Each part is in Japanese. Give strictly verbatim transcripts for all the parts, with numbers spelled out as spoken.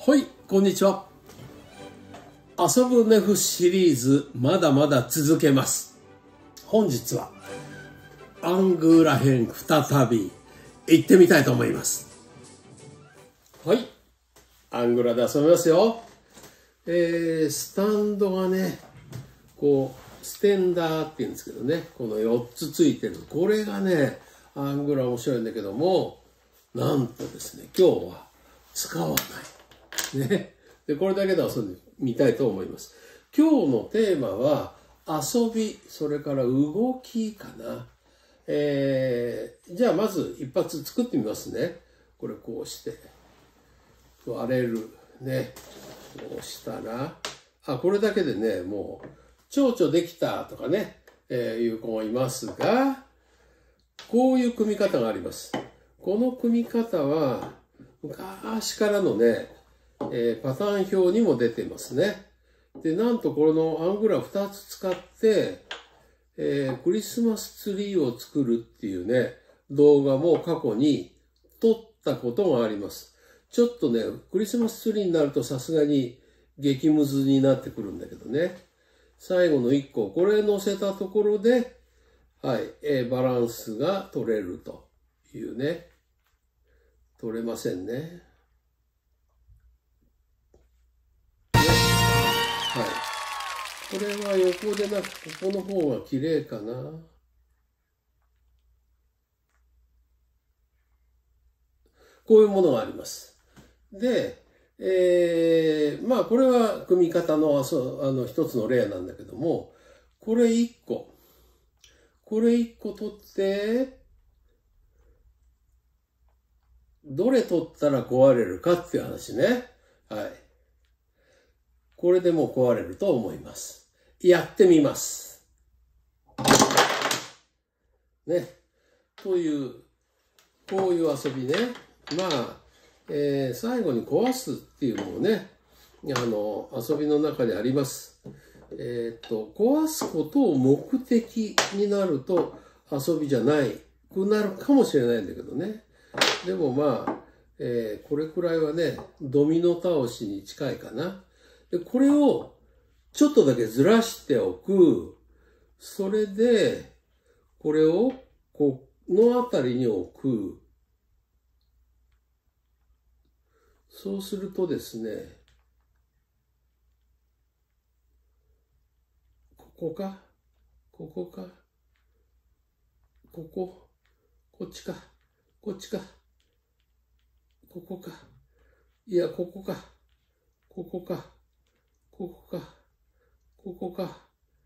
はい、こんにちは。遊ぶネフシリーズまだまだ続けます。本日はアングーラ編再び行ってみたいと思います。はい、アングラで遊びますよ。えー、スタンドがね、こうステンダーって言うんですけどね、このよっつついてる。これがね、アングラ面白いんだけども、なんとですね、今日は使わない。ね。で、これだけで遊んでみたいと思います。今日のテーマは、遊び、それから動きかな。えー、じゃあまず一発作ってみますね。これこうして、割れる。ね。こうしたら、あ、これだけでね、もう、蝶々できたとかね、えー、いう子もいますが、こういう組み方があります。この組み方は、昔からのね、えー、パターン表にも出てますね。で、なんとこのアングラふたつ使って、えー、クリスマスツリーを作るっていうね、動画も過去に撮ったことがあります。ちょっとね、クリスマスツリーになるとさすがに激ムズになってくるんだけどね。最後のいっこ、これ乗せたところで、はい、えー、バランスが取れるというね。取れませんね。はい。これは横でなく、ここの方が綺麗かな。こういうものがあります。で、えー、まあこれは組み方の、あの一つの例なんだけども、これいっこ。これいっこ取って、どれ取ったら壊れるかっていう話ね。はい。これでもう壊れると思います。やってみます。ね。という、こういう遊びね。まあ、えー、最後に壊すっていうのもね、あの、遊びの中であります。えっと、壊すことを目的になると遊びじゃないくなるかもしれないんだけどね。でもまあ、えー、これくらいはね、ドミノ倒しに近いかな。で、これをちょっとだけずらしておく。それで、これをこのあたりに置く。そうするとですね、ここか、ここか、ここ、こっちか、こっちか、ここか、いや、ここか、ここか、ここか、ここか。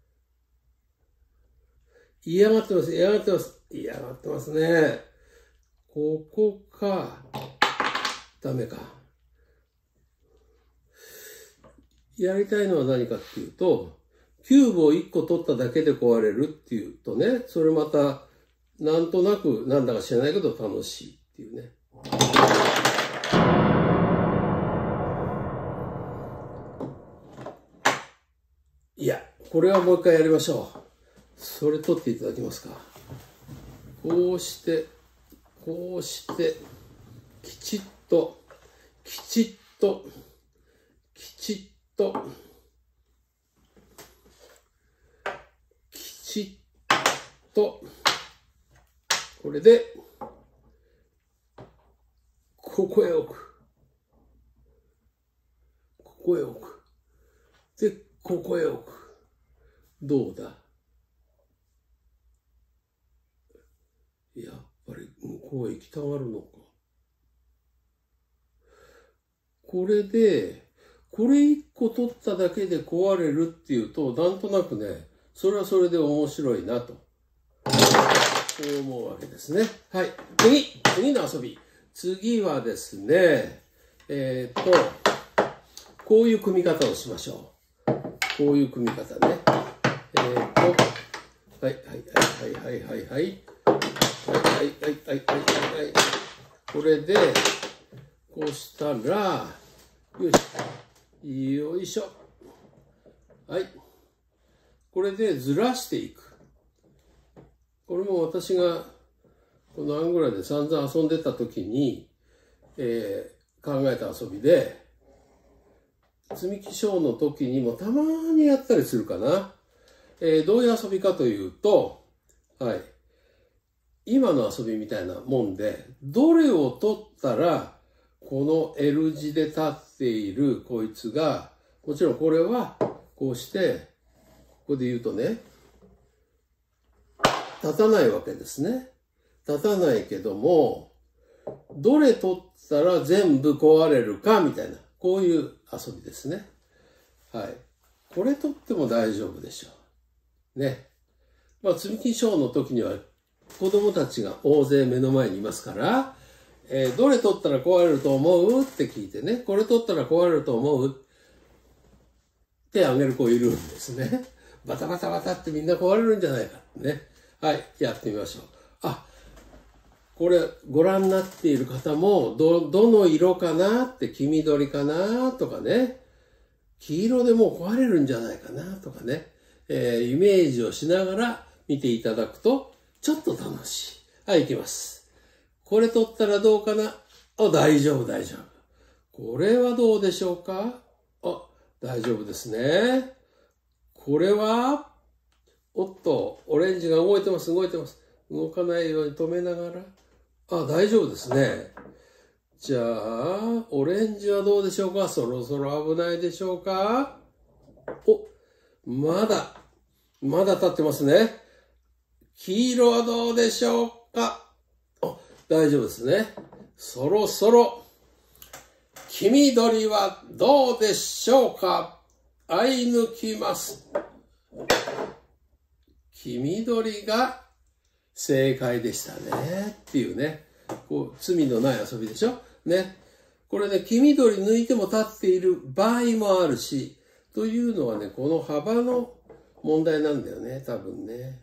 嫌がってます、嫌がってます、嫌がってますね。ここか、ダメか。やりたいのは何かっていうと、キューブをいっこ取っただけで壊れるっていうとね、それまた、なんとなく、なんだか知らないけど楽しいっていうね。いや、これはもう一回やりましょう。それ取っていただけますか。こうして、こうして、きちっと、きちっと、きちっと、きちっと、これで、ここへ置く。ここへ置く。で、ここへ置く。どうだ？やっぱり向こうへ行きたがるのか。これで、これいっこ取っただけで壊れるっていうと、なんとなくね、それはそれで面白いなと。そう思うわけですね。はい。次、次の遊び。次はですね、えー、っと、こういう組み方をしましょう。こういう組み方ね。えー、っと、はい、はい、はい、はい、はい、はい。はい、はい、はい、はい、はい、はい。これで、こうしたら、よし。よいしょ。はい。これでずらしていく。これも私がこのアングラで散々遊んでた時に、えー、考えた遊びで、 積み木ショーの時にもたまにやったりするかな。えー、どういう遊びかというと、はい。今の遊びみたいなもんで、どれを取ったら、この L 字で立っているこいつが、もちろんこれはこうして、ここで言うとね、立たないわけですね。立たないけども、どれ取ったら全部壊れるかみたいな、こういう遊びですね。はい。これ取っても大丈夫でしょう。ね。まあ、積み木ショーの時には子供たちが大勢目の前にいますから、えー、どれ取ったら壊れると思うって聞いてね、これ取ったら壊れると思うってあげる子いるんですね。バタバタバタってみんな壊れるんじゃないかってね。はい、やってみましょう。あ、これご覧になっている方も、ど、どの色かなって、黄緑かなとかね、黄色でもう壊れるんじゃないかなとかね、えー、イメージをしながら見ていただくと、ちょっと楽しい。はい、いきます。これ取ったらどうかな？あ、大丈夫、大丈夫。これはどうでしょうか？あ、大丈夫ですね。これは、おっと、オレンジが動いてます、動いてます。動かないように止めながら。あ、大丈夫ですね。じゃあ、オレンジはどうでしょうか？そろそろ危ないでしょうか？お、まだ、まだ立ってますね。黄色はどうでしょうか？あ、大丈夫ですね。そろそろ、黄緑はどうでしょうか？あい抜きます。黄緑が正解でしたね。っていうね。こう、罪のない遊びでしょ？ね。これね、黄緑抜いても立っている場合もあるし、というのはね、この幅の問題なんだよね、多分ね。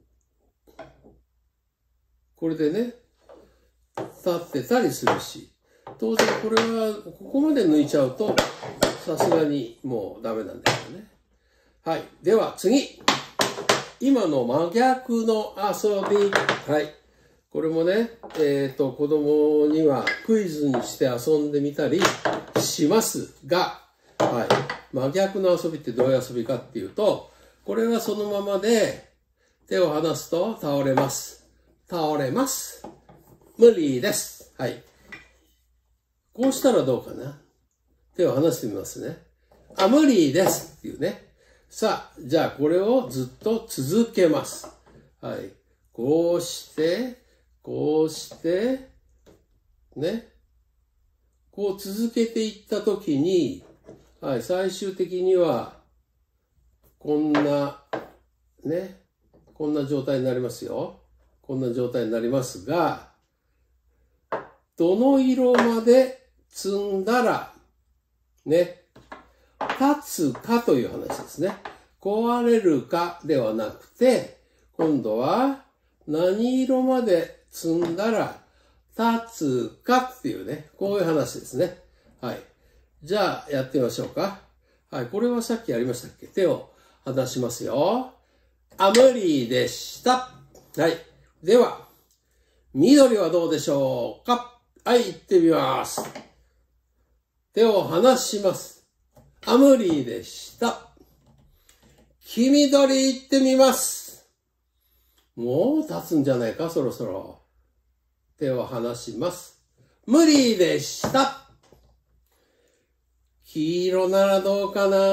これでね、立ってたりするし、当然これは、ここまで抜いちゃうと、さすがにもうダメなんだよね。はい。では次。今の真逆の遊び。はい。これもね、えっと、子供にはクイズにして遊んでみたりしますが、はい。真逆の遊びってどういう遊びかっていうと、これはそのままで手を離すと倒れます。倒れます。無理です。はい。こうしたらどうかな？手を離してみますね。あ、無理ですっていうね。さあ、じゃあこれをずっと続けます。はい。こうして、こうして、ね。こう続けていったときに、はい、最終的には、こんな、ね。こんな状態になりますよ。こんな状態になりますが、どの色まで積んだら、ね、立つかという話ですね。壊れるかではなくて、今度は何色まで積んだら立つかっていうね、こういう話ですね。はい。じゃあやってみましょうか。はい。これはさっきやりましたっけ？手を離しますよ。あ、無理でした。はい。では、緑はどうでしょうか？はい、行ってみます。手を離します。あ、無理でした。黄緑行ってみます。もう立つんじゃないか、そろそろ。手を離します。無理でした。黄色ならどうかな？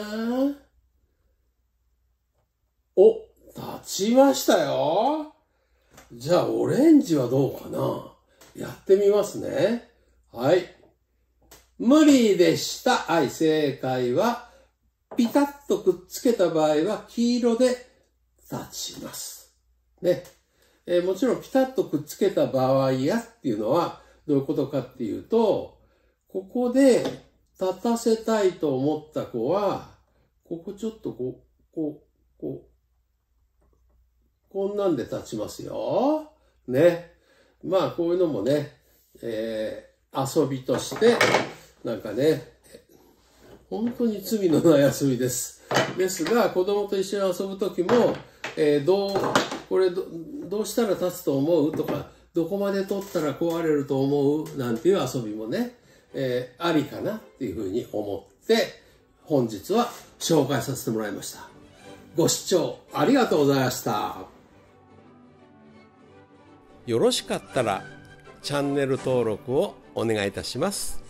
お、立ちましたよ。じゃあ、オレンジはどうかな？やってみますね。はい。無理でした。はい、正解は、ピタッとくっつけた場合は、黄色で立ちます。ね。えー、もちろん、ピタッとくっつけた場合やっていうのは、どういうことかっていうと、ここで立たせたいと思った子は、ここちょっとこう、こう、こう、こんなんで立ちますよ。ね。まあ、こういうのもね、えー、遊びとして、なんかね、本当に罪のない遊びです。ですが、子供と一緒に遊ぶときも、えー、どう、これど、どうしたら立つと思うとか、どこまで取ったら壊れると思うなんていう遊びもね、えー、ありかなっていうふうに思っって本日は紹介させてもらいました。ご視聴ありがとうございました。よろしかったらチャンネル登録をお願いいたします。